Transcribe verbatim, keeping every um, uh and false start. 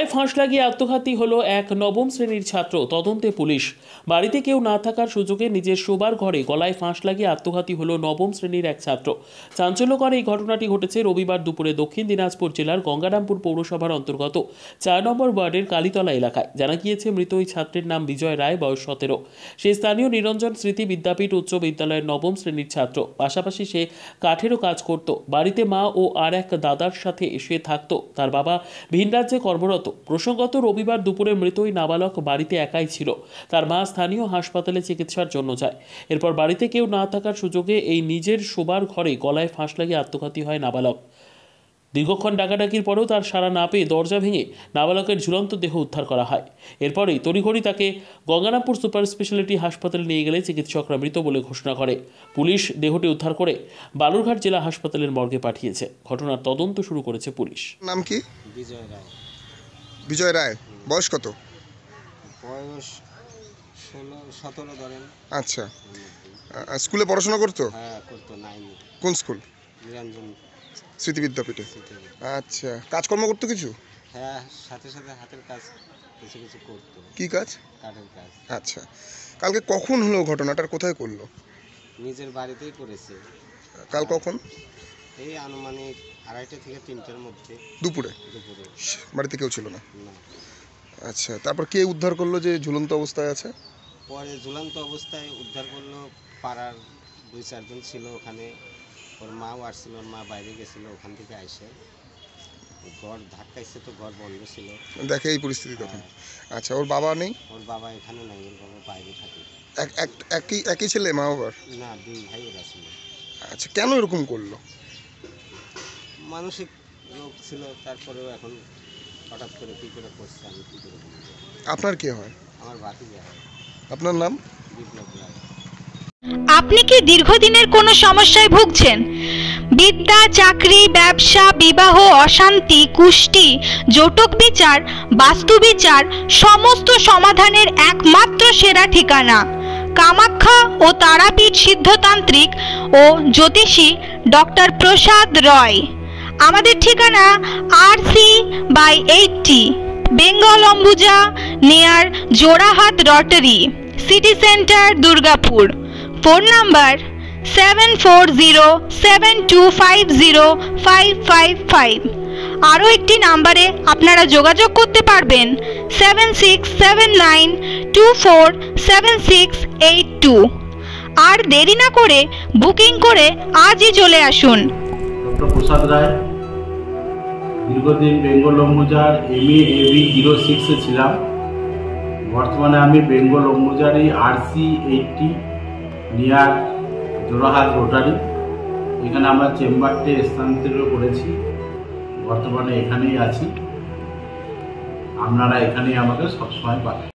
ফাঁস লাগিয়ে আত্মঘাতী হলো এক নবম শ্রেণীর ছাত্র। তদন্তে পুলিশ। বাড়িতে কেউ না থাকার সুযোগে নিজের শোবার ঘরে গলায় ফাঁস লাগিয়ে আত্মঘাতী হলো নবম শ্রেণীর এক ছাত্র। চাঞ্চল্যকর এই ঘটনাটি ঘটেছে রবিবার দুপুরে দক্ষিণ দিনাজপুর জেলার গঙ্গারামপুর পৌরসভার অন্তর্গত চার নম্বর ওয়ার্ডের কালীতলা এলাকায়। জানা গিয়েছে, মৃত ওই ছাত্রের নাম বিজয় রায়, বয়স সতেরো। সে স্থানীয় নিরঞ্জন স্মৃতি বিদ্যাপীঠ উচ্চ বিদ্যালয়ের নবম শ্রেণীর ছাত্র। পাশাপাশি সে কাঠেরও কাজ করত। বাড়িতে মা ও আর এক দাদার সাথে সে থাকত। তার বাবা ভিন রাজ্যে কর্মরত। প্রসঙ্গত, রবিবার দুপুরে মৃত ওই নাবালক বাড়িতে একাই ছিল। তার মা স্থানীয় হাসপাতালে চিকিৎসার জন্য যায়। এরপর বাড়িতে কেউ না থাকার সুযোগে এই নিজের শোবার ঘরে গলায় ফাঁস লাগিয়ে আত্মঘাতী হয় নাবালক। দীর্ঘক্ষণ ডাকাডাকির পরেও তার সাড়া না পেয়ে দরজা ভেঙে নাবালকের ঝুলন্ত দেহ উদ্ধার করা হয়। এরপরেই তড়িঘড়ি তাকে গঙ্গারামপুর সুপার স্পেশালিটি হাসপাতালে নিয়ে গেলে চিকিৎসকরা মৃত বলে ঘোষণা করে। পুলিশ দেহটি উদ্ধার করে বালুরঘাট জেলা হাসপাতালের মর্গে পাঠিয়েছে। ঘটনার তদন্ত শুরু করেছে পুলিশ। নাম কি? বিজয় রায়। বিজয় রায়, বয়স কত? বয়স ষোলো সতেরো ধরেন। আচ্ছা, স্কুলে পড়াশোনা করতো? হ্যাঁ করতো, নাইন। কোন স্কুল? নিরঞ্জন স্মৃতি বিদ্যাপীঠে। স্মৃতি। আচ্ছা, কাজকর্ম করতো কিছু? হ্যাঁ, সাথে সাথে হাতের কাজ কিছু কিছু করতো। কি কাজ? কাঠের কাজ। আচ্ছা, কালকে কখন হলো ঘটনাটার, কোথায় করলো? নিজের বাড়িতেই করেছে। কাল কখন? এই আনুমানিক আড়াইটা থেকে তিনটার মধ্যে। দুপুরে? দুপুরে। বাড়িতে কেউ ছিল না? না। আচ্ছা, তারপর কে উদ্ধার করলো যে ঝুলন্ত অবস্থায় আছে? পরে ঝুলন্ত অবস্থায় উদ্ধার করলো পাড়ার দুই চারজন ছিল ওখানে। ওর মাও আসছিল, ওর মা বাইরে গেছিল, ওখান থেকে আইসে ঘর ধাক্কাইছে, তো ঘর বন্ধ ছিল, দেখে এই পরিস্থিতি তখন। আচ্ছা, ওর বাবা নেই? ওর বাবা এখানে নাই, ওর বাবা বাইরে থাকে। এক এক- একই একই ছেলে মা বাবার? না, দুই ভাই ওরা ছিল। আচ্ছা, কেন এরকম করলো? মানসিক রোগ ছিল, তারপরেও এখন হঠাৎ করে কী করে করছে আমি কী করে বলবো। আপনার কে হয়? আমার ভাতিজা হয়। আপনার নাম? বিপ্লব রায়। আপনি কি দীর্ঘদিনের কোনো সমস্যায় ভুগছেন? বিদ্যা, চাকরি, ব্যবসা, বিবাহ, অশান্তি, কুষ্টি, জটক বিচার, বাস্তু বিচার, সমস্ত সমাধানের একমাত্র সেরা ঠিকানা কামাখ্যা ও তারাপীঠ সিদ্ধতান্ত্রিক ও জ্যোতিষী ডক্টর প্রসাদ রয়। আমাদের ঠিকানা R C by eighty, Bengal Ambuja, near Jorahat rotary, city centre, Durgapur. Phone number seven four zero seven two five zero five five five. আরও একটি নাম্বারে আপনারা যোগাযোগ করতে পারবেন seven six seven nine two four seven six eight two. আর দেরি না করে বুকিং করে আজই চলে আসুন। ডক্টর প্রসাদ রায়, দীর্ঘদিন বেঙ্গল অম্বুজার এম এ এবি জিরো সিক্সে ছিলাম। বর্তমানে আমি বেঙ্গল অম্বুজারই R C eighty near Jorahat rotary, এখানে আমরা চেম্বারটি স্থানান্তরিত করেছি। বর্তমানে এখানেই আছি, আপনারা এখানেই আমাকে সবসময় পাবেন।